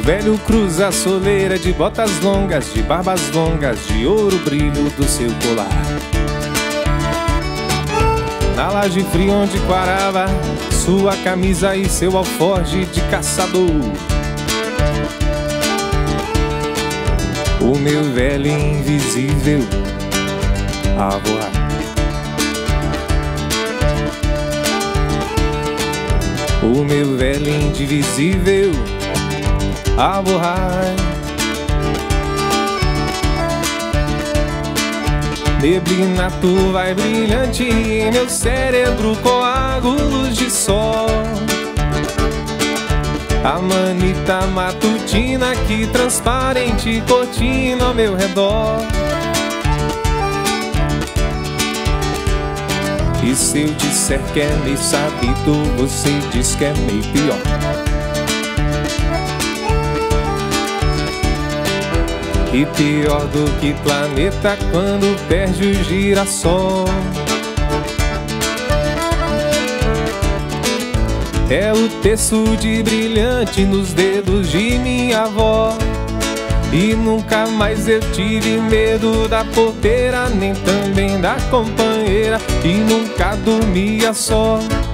velho cruza a soleira de botas longas, de barbas longas, de ouro o brilho do seu colar. Na laje fria onde quarava sua camisa e seu alforje de caçador. O meu velho invisível a voar. O meu velho indivisível a voar. Neblina tu vai brilhante em meu cérebro, coágulos de sol. A manita matutina que transparente cortina ao meu redor. E se eu disser que é meio sabido, você diz que é meio pior. E pior do que planeta quando perde o girassol. É o terço de brilhante nos dedos de minha avó. E nunca mais eu tive medo da porteira, nem também da companheira. E nunca dormia só.